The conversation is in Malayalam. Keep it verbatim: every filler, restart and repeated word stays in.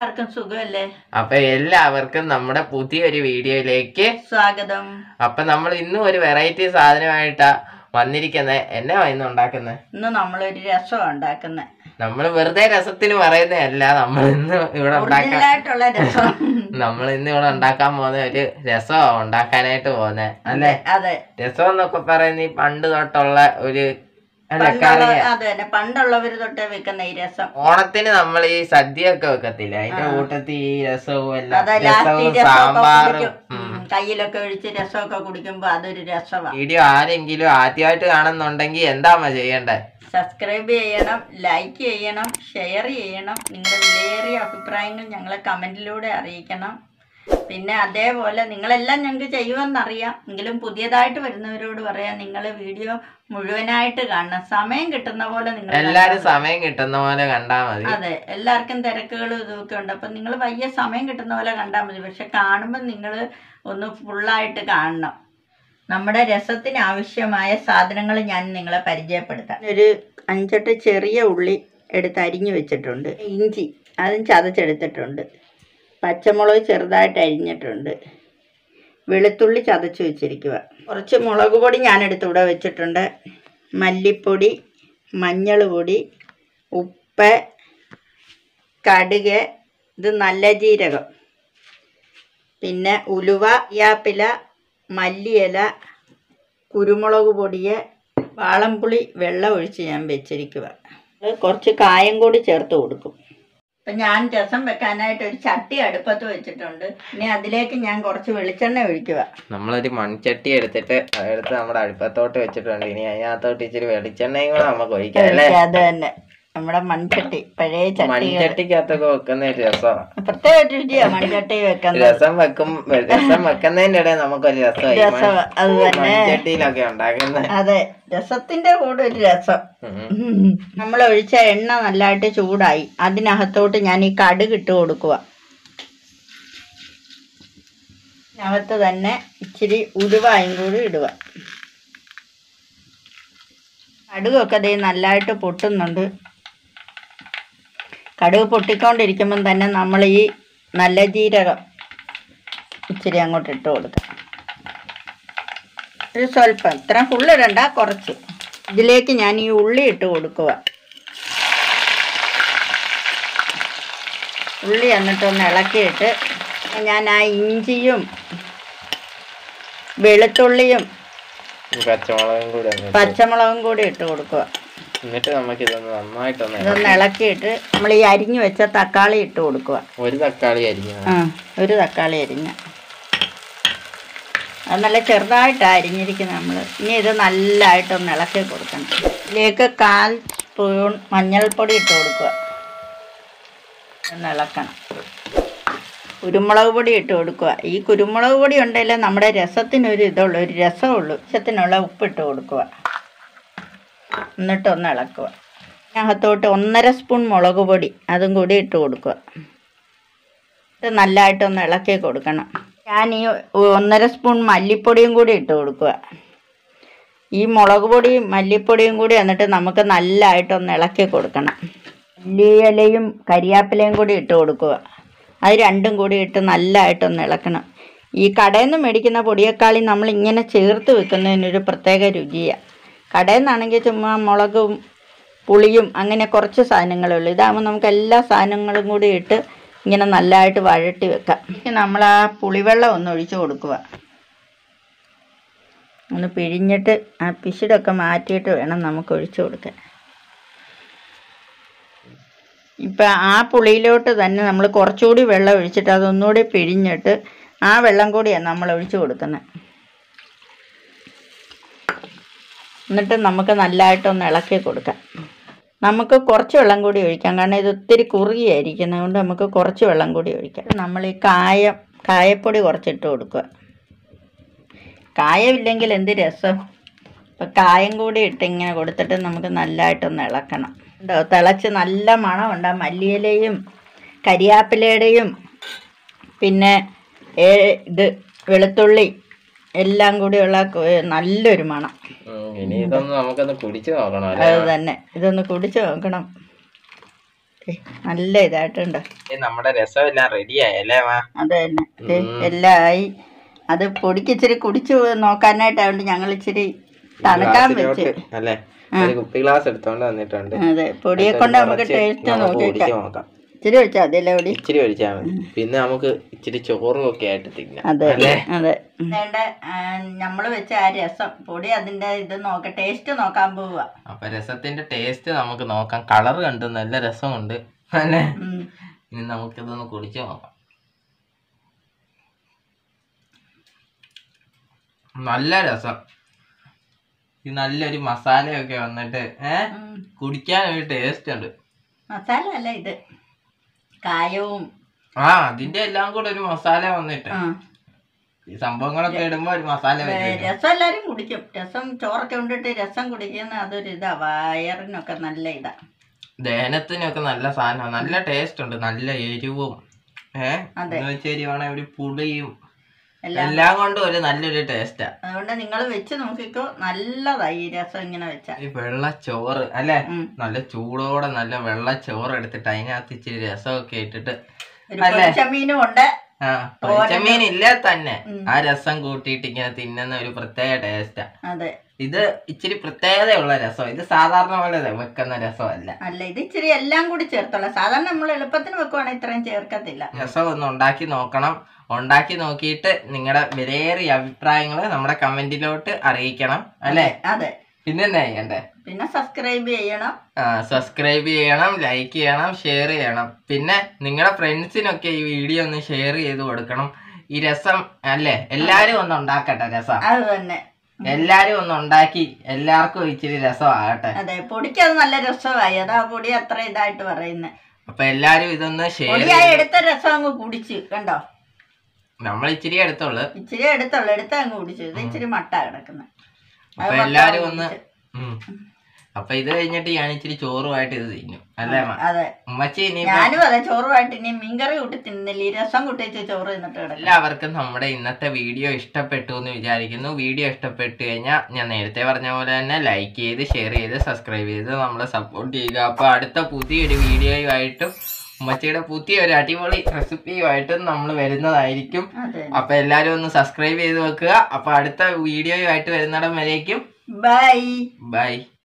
അപ്പൊ എല്ലാവർക്കും നമ്മുടെ പുതിയൊരു വീഡിയോയിലേക്ക് സ്വാഗതം. അപ്പൊ നമ്മൾ ഇന്നും ഒരു വെറൈറ്റി സാധനമായിട്ടാ വന്നിരിക്കുന്നത്. എന്നാ ഇന്ന് ഉണ്ടാക്കുന്നത്? ഇന്ന് നമ്മളൊരു രസം ഉണ്ടാക്കുന്നത്. നമ്മള് വെറുതെ രസത്തിന് പറയുന്നതല്ല, നമ്മൾ ഇന്ന് ഇവിടെ ഉണ്ടാക്കാനായിട്ടുള്ള രസം നമ്മൾ ഇന്ന് ഇവിടെ ഉണ്ടാക്കാൻ പോകുന്ന ഒരു രസമാണ് ഉണ്ടാക്കാനായിട്ട് പോകുന്നത് അല്ലേ? അതെ. രസം എന്നൊക്കെ പറയുന്ന ഈ പണ്ട് തൊട്ടുള്ള ഒരു പണ്ടുള്ളവര് തൊട്ടേ വെക്കുന്ന ഈ രസം. ഓണത്തിന് നമ്മൾ ഈ സദ്യ ഒക്കെ വെക്കത്തില്ല, അതിന്റെ കൂട്ടത്തിൽ ഈ രസവും എല്ലാം രസവും സാമ്പാറും കയ്യിലൊക്കെ ഒഴിച്ച് രസമൊക്കെ കുടിക്കുമ്പോ അതൊരു രസമാണ്. വീഡിയോ ആരെങ്കിലും ആദ്യമായിട്ട് കാണുന്നുണ്ടെങ്കിൽ എന്താ ചെയ്യണ്ടേ? സബ്സ്ക്രൈബ് ചെയ്യണം, ലൈക്ക് ചെയ്യണം, ഷെയർ ചെയ്യണം. നിങ്ങളുടെ വിലയേറിയ അഭിപ്രായങ്ങൾ ഞങ്ങളെ കമന്റിലൂടെ അറിയിക്കണം. പിന്നെ അതേപോലെ നിങ്ങളെല്ലാം ഞങ്ങൾക്ക് ചെയ്യുമെന്നറിയാം, എങ്കിലും പുതിയതായിട്ട് വരുന്നവരോട് പറയാം, നിങ്ങൾ വീഡിയോ മുഴുവനായിട്ട് കാണണം. സമയം കിട്ടുന്ന പോലെ നിങ്ങൾ എല്ലാരും സമയം കിട്ടുന്ന പോലെ കണ്ടാൽ മതി. അതെ, എല്ലാവർക്കും തിരക്കുകളും ഇതൊക്കെ ഉണ്ട്. അപ്പം നിങ്ങൾ വയ്യ സമയം കിട്ടുന്ന പോലെ കണ്ടാൽ മതി. പക്ഷെ കാണുമ്പോൾ നിങ്ങൾ ഒന്ന് ഫുള്ളായിട്ട് കാണണം. നമ്മുടെ രസത്തിന് ആവശ്യമായ സാധനങ്ങൾ ഞാൻ നിങ്ങളെ പരിചയപ്പെടുത്താം. ഒരു അഞ്ചെട്ട് ചെറിയ ഉള്ളി എടുത്ത് അരിഞ്ഞു വെച്ചിട്ടുണ്ട്, ഇഞ്ചി അതും ചതച്ചെടുത്തിട്ടുണ്ട്, പച്ചമുളക് ചെറുതായിട്ട് അരിഞ്ഞിട്ടുണ്ട്, വെളുത്തുള്ളി ചതച്ച് വെച്ചിരിക്കുക, കുറച്ച് മുളക് പൊടി ഞാനെടുത്ത് ഇവിടെ വെച്ചിട്ടുണ്ട്, മല്ലിപ്പൊടി, മഞ്ഞൾ പൊടി, ഉപ്പ്, കടുക്, ഇത് നല്ല ജീരകം, പിന്നെ ഉലുവ, യാപ്പില, മല്ലിയില, കുരുമുളക് പൊടിയെ, വാളംപുളി വെള്ളം ഒഴിച്ച് ഞാൻ വെച്ചിരിക്കുക. കുറച്ച് കായം കൂടി ചേർത്ത് കൊടുക്കും. അപ്പം ഞാൻ രസം വെക്കാനായിട്ട് ഒരു ചട്ടി അടുപ്പത്ത് വെച്ചിട്ടുണ്ട്. ഇനി അതിലേക്ക് ഞാൻ കുറച്ച് വെളിച്ചെണ്ണ ഒഴിക്കുക. നമ്മളൊരു മൺചട്ടി എടുത്തിട്ട് എടുത്ത് നമ്മുടെ അടുപ്പത്തോട്ട് വെച്ചിട്ടുണ്ട്. ഇനി അതിനകത്തോട്ട് ഇച്ചിരി വെളിച്ചെണ്ണയും കൂടെ നമുക്ക് ഒഴിക്കാം അല്ലേ? അത് തന്നെ, നമ്മുടെ മൺചട്ടി, പഴയ ചട്ടി. മൺചട്ടിക്കകത്തൊക്കെ വെക്കുന്ന ഒരു രസമാണ്, പ്രത്യേക രുചിയാ മൺചട്ടി വെക്കുന്നത്. രസം വെക്കും രസം വെക്കുന്നതിന്റെ ഇടയിൽ നമുക്കൊരു രസം അത് തന്നെ മൺചട്ടിയിലൊക്കെ ഉണ്ടാക്കുന്നത്. അതെ, രസത്തിന്റെ കൂടെ ഒരു രസം. നമ്മൾ ഒഴിച്ച എണ്ണ നല്ലതായിട്ട് ചൂടായി. അതിനകത്തോട്ട് ഞാൻ ഈ കടുക് ഇട്ട് കൊടുക്കുക. അതിനകത്ത് തന്നെ ഇച്ചിരി ഉലുവായും കൂടി ഇടുക. കടുകൊക്കെ ദേ നല്ലതായിട്ട് പൊട്ടുന്നുണ്ട്. കടുക് പൊട്ടിക്കൊണ്ടിരിക്കുമ്പം തന്നെ നമ്മൾ ഈ നല്ല ജീരകം ഇച്ചിരി അങ്ങോട്ട് ഇട്ട് കൊടുക്കുക. ഒരു സ്വല്പം, ഇത്ര ഫുള്ളിടണ്ട, കുറച്ച്. ഇതിലേക്ക് ഞാൻ ഈ ഉള്ളി ഇട്ട് കൊടുക്കുക. ഉള്ളി എന്നിട്ടൊന്ന് ഇളക്കിയിട്ട് ഞാൻ ആ ഇഞ്ചിയും വെളുത്തുള്ളിയും പച്ചമുളകും കൂടി പച്ചമുളകും കൂടി ഇട്ട് കൊടുക്കുക. എന്നിട്ട് നമുക്ക് ഇതൊന്ന് നന്നായിട്ടൊന്ന് ഇതൊന്ന് ഇളക്കിയിട്ട് നമ്മൾ ഈ അരിഞ്ഞു വെച്ച തക്കാളി ഇട്ട് കൊടുക്കുക. ഒരു തക്കാളി അരിഞ്ഞ ആ ഒരു തക്കാളി അരിഞ്ഞ അത് നല്ല ചെറുതായിട്ടാണ് അരിഞ്ഞിരിക്കുന്നത് നമ്മൾ. ഇനി ഇത് നല്ലതായിട്ടൊന്ന് ഇളക്കി കൊടുക്കണം. ഇതിലേക്ക് കാൽ സ്പൂൺ മഞ്ഞൾപ്പൊടി ഇട്ട് കൊടുക്കുക. ഒന്ന് ഇളക്കണം. കുരുമുളക് പൊടി ഇട്ട് കൊടുക്കുക. ഈ കുരുമുളക് പൊടി ഉണ്ടെങ്കിൽ നമ്മുടെ രസത്തിനൊരു ഇതുള്ളൂ, ഒരു രസമുള്ളൂ. രസത്തിനുള്ള ഉപ്പിട്ട് കൊടുക്കുക. എന്നിട്ടൊന്ന് ഇളക്കുക. അതിനകത്തോട്ട് ഒന്നര സ്പൂൺ മുളക് പൊടി അതും കൂടി ഇട്ട് കൊടുക്കുക. ഇത് നല്ലതായിട്ടൊന്ന് ഇളക്കി കൊടുക്കണം. ഞാൻ ഈ ഒന്നര സ്പൂൺ മല്ലിപ്പൊടിയും കൂടി ഇട്ട് കൊടുക്കുക. ഈ മുളക് പൊടിയും മല്ലിപ്പൊടിയും കൂടി എന്നിട്ട് നമുക്ക് നല്ലതായിട്ടൊന്ന് ഇളക്കി കൊടുക്കണം. മല്ലിയിലയും കരിയാപ്പിലയും കൂടി ഇട്ട് കൊടുക്കുക. അത് രണ്ടും കൂടി ഇട്ട് നല്ലതായിട്ടൊന്ന് ഇളക്കണം. ഈ കടയിൽ നിന്ന് മേടിക്കുന്ന പൊടിയേക്കാളും നമ്മൾ ഇങ്ങനെ ചേർത്ത് വെക്കുന്നതിനൊരു പ്രത്യേക രുചിയാണ്. കടയിൽ നിന്നാണെങ്കിൽ ചുമ്മാ മുളകും പുളിയും അങ്ങനെ കുറച്ച് സാധനങ്ങളേ ഉള്ളൂ. ഇതാകുമ്പോൾ നമുക്ക് എല്ലാ സാധനങ്ങളും കൂടി ഇട്ട് ഇങ്ങനെ നല്ലതായിട്ട് വഴട്ടി വെക്കാം. നമ്മൾ ആ പുളിവെള്ളം ഒന്ന് ഒഴിച്ച് കൊടുക്കുക. ഒന്ന് പിഴിഞ്ഞിട്ട് ആ പിശുടൊക്കെ മാറ്റിയിട്ട് വേണം നമുക്ക് ഒഴിച്ചു കൊടുക്കാൻ. ഇപ്പം ആ പുളിയിലോട്ട് തന്നെ നമ്മൾ കുറച്ചുകൂടി വെള്ളം ഒഴിച്ചിട്ട് അതൊന്നുകൂടി പിഴിഞ്ഞിട്ട് ആ വെള്ളം കൂടിയാണ് നമ്മൾ ഒഴിച്ചു കൊടുക്കുന്നത്. എന്നിട്ട് നമുക്ക് നല്ലതായിട്ടൊന്ന് ഇളക്കി കൊടുക്കാം. നമുക്ക് കുറച്ച് വെള്ളം കൂടി ഒഴിക്കാം, കാരണം ഇത് ഒത്തിരി കുറുകിയായിരിക്കുന്നത് കൊണ്ട് നമുക്ക് കുറച്ച് വെള്ളം കൂടി ഒഴിക്കാം. നമ്മൾ ഈ കായം കായപ്പൊടി കുറച്ചിട്ട് കൊടുക്കുക. കായമില്ലെങ്കിൽ എന്ത് രസം. അപ്പം കായം കൂടി ഇട്ട് ഇങ്ങനെ കൊടുത്തിട്ട് നമുക്ക് നല്ലതായിട്ടൊന്ന് ഇളക്കണം. ഉണ്ടോ, തിളച്ച് നല്ല മണമുണ്ട്. മല്ലിയിലയും കരിയാപ്പിലയുടെയും പിന്നെ ഇത് വെളുത്തുള്ളി എല്ലാം കൂടിയുള്ള നല്ലൊരു മണം. ഇനി ഇതൊന്ന് നമുക്കൊന്ന് കുടിച്ചു നോക്കണം. അത് തന്നെ, ഇതൊന്ന് കുടിച്ചു നോക്കണം. നല്ല ഇതായിട്ടുണ്ട്. നമ്മുടെ രസം എല്ലാം റെഡി ആയല്ലേ? അത് തന്നെ എല്ലാം ആയി. അത് പൊടിക്ക് ഇച്ചിരി കുടിച്ചു നോക്കാനായിട്ടാണ് ഞങ്ങൾ ഇച്ചിരി തണുക്കാൻ വെച്ച്. അല്ലേ, കുപ്പി ഗ്ലാസ് എടുത്തോണ്ട് വന്നിട്ടുണ്ട്. അതെ, പൊടിയെ കൊണ്ട് നമുക്ക് ടേസ്റ്റ് നോക്കാം. ഇച്ചിരി ഒഴിച്ചാൽ മതി അല്ലേ? പൊടി ഇച്ചിരി ഒഴിച്ചാൽ മതി. പിന്നെ നമുക്ക് ഇച്ചിരി ചോറും ഒക്കെ ആയിട്ട് തിന്നാം. അതെ അതെ. വേണ്ട, നമ്മള് വെച്ച ആ രസം പൊടി അതിന്റെ ഇത് നോക്ക ടേസ്റ്റ് നോക്കാൻ പോവുക. അപ്പൊ രസത്തിന്റെ ടേസ്റ്റ് നമുക്ക് നോക്കാം. കളർ കണ്ടു നല്ല രസമുണ്ട് അല്ലേ? ഇനി നമുക്കിതൊന്ന് കുടിച്ചു നോക്കാം. നല്ല രസം. ഈ നല്ലൊരു മസാലയൊക്കെ വന്നിട്ട് ഏഹ് കുടിക്കാൻ ഒരു ടേസ്റ്റ് ഉണ്ട്. മസാല അല്ല ഇത്, കായവും ആ അതിന്റെ എല്ലാം കൂടെ ഒരു മസാല വന്നിട്ട് ഈ സംഭവങ്ങളൊക്കെ ഇടുമ്പോ ഒരു മസാല. രസം എല്ലാരും കുടിക്കും. രസം ചോറൊക്കെ കൊണ്ടിട്ട് രസം കുടിക്കുന്ന അതൊരു ഇതാ, വയറിനൊക്കെ നല്ല ഇതാ, ദഹനത്തിനൊക്കെ നല്ല സാധനം. നല്ല ടേസ്റ്റ് ഉണ്ട്, നല്ല എരിവും ഏഹ് ശരിയാണെ ഒരു പുളിയും എല്ലാം കൊണ്ടും ഒരു നല്ലൊരു ടേസ്റ്റാ. അതുകൊണ്ട് നിങ്ങൾ വെച്ച് നോക്കിക്കോ, നല്ലതായി ഈ രസം ഇങ്ങനെ വെച്ചാൽ. ഈ വെള്ള ചോറ് അല്ലെ, നല്ല ചൂടോടെ നല്ല വെള്ള ചോറ് എടുത്തിട്ട് അതിനകത്ത് ഇച്ചിരി രസമൊക്കെ ഇട്ടിട്ട് മീനും ഉണ്ട്. ആ പൊരിച്ചമീൻ ഇല്ല തന്നെ ആ രസം കൂട്ടിയിട്ട് ഇങ്ങനെ തിന്നുന്ന ഒരു പ്രത്യേക ടേസ്റ്റാ. അതെ, ഇത് ഇച്ചിരി പ്രത്യേകതയുള്ള രസം. ഇത് സാധാരണ പോലെ വെക്കുന്ന രസമല്ല. അല്ല, ഇത് ഇച്ചിരി എല്ലാം കൂടി ചേർത്തുള്ള. സാധാരണ നമ്മൾ എളുപ്പത്തിന് വെക്കുവാണെങ്കിൽ ഇത്രയും ചേർക്കത്തില്ല. രസം ഒന്ന് ഉണ്ടാക്കി നോക്കണം. ഉണ്ടാക്കി നോക്കിയിട്ട് നിങ്ങളുടെ വിലയേറിയ അഭിപ്രായങ്ങൾ നമ്മുടെ കമന്റിലോട്ട് അറിയിക്കണം അല്ലേ? അതെ. പിന്നെ എന്താ ചെയ്യണ്ടേ? പിന്നെ സബ്സ്ക്രൈബ് ചെയ്യണം. ആ സബ്സ്ക്രൈബ് ചെയ്യണം, ലൈക്ക് ചെയ്യണം, ഷെയർ ചെയ്യണം. പിന്നെ നിങ്ങളുടെ ഫ്രണ്ട്സിനൊക്കെ ഈ വീഡിയോ ഒന്ന് ഷെയർ ചെയ്ത് കൊടുക്കണം. ഈ രസം അല്ലേ, എല്ലാരും ഒന്ന് ഉണ്ടാക്കട്ടെ രസം. അത് തന്നെ, എല്ലാരും ഒന്ന് ഉണ്ടാക്കി എല്ലാവർക്കും ഇച്ചിരി രസമാകട്ടെ. അതെ, പൊടിക്ക് അത് നല്ല രസമായി. അതാ പൊടി അത്ര ഇതായിട്ട് പറയുന്നത്. അപ്പൊ എല്ലാരും ഇതൊന്ന് ഷെയർ. എടുത്ത രസം അങ്ങ് കുടിച്ച് കണ്ടോ. നമ്മൾ ഇച്ചിരി എടുത്തോളൂ, ഇച്ചിരി എടുത്തോളൂ, എടുത്ത അങ്ങ് കുടിച്ചു. ഇത് ഇച്ചിരി മട്ട കിടക്കുന്നത്. അപ്പൊ എല്ലാരും ഒന്ന്. അപ്പൊ ഇത് കഴിഞ്ഞിട്ട് ഞാൻ ഇച്ചിരി ചോറുമായിട്ട് ഇത് തിന്നും അല്ലേ? അതെ, ഉമ്മച്ചി ഇനി ഞാനും അതെ ചോറുമായിട്ട് ഇനി മീൻകറി കൂട്ടി തിന്നില്ല, ഈ രസം കൂട്ടിച്ച് ചോറ് തിന്നിട്ട് കിടക്കും. എല്ലാവർക്കും നമ്മുടെ ഇന്നത്തെ വീഡിയോ ഇഷ്ടപ്പെട്ടു എന്ന് വിചാരിക്കുന്നു. വീഡിയോ ഇഷ്ടപ്പെട്ടു കഴിഞ്ഞാൽ ഞാൻ നേരത്തെ പറഞ്ഞ പോലെ തന്നെ ലൈക്ക് ചെയ്ത് ഷെയർ ചെയ്ത് സബ്സ്ക്രൈബ് ചെയ്ത് നമ്മളെ സപ്പോർട്ട് ചെയ്യുക. അപ്പൊ അടുത്ത പുതിയൊരു വീഡിയോയുമായിട്ടും ഉമ്മച്ചിയുടെ പുതിയ ഒരു അടിപൊളി റെസിപ്പിയുമായിട്ടും നമ്മൾ വരുന്നതായിരിക്കും. അപ്പൊ എല്ലാരും ഒന്ന് സബ്സ്ക്രൈബ് ചെയ്ത് വെക്കുക. അപ്പൊ അടുത്ത വീഡിയോയുമായിട്ട് വരുന്നിടം വരേക്കും ബൈ ബൈ.